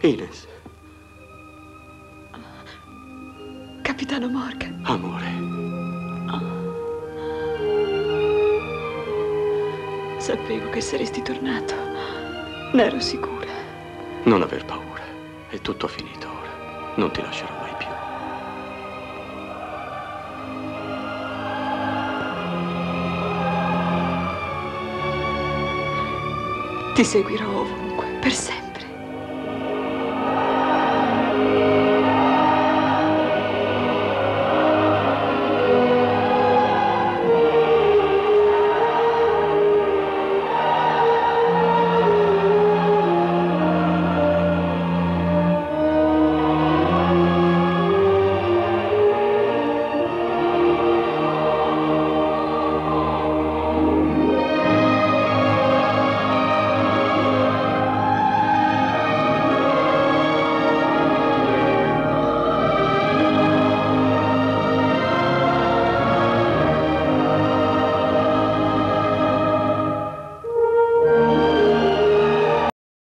Inez. Capitano Morgan. Amore. Sapevo che saresti tornato. Ne ero sicura. Non aver paura. È tutto finito ora. Non ti lascerò mai più. Ti seguirò ovunque, per sempre.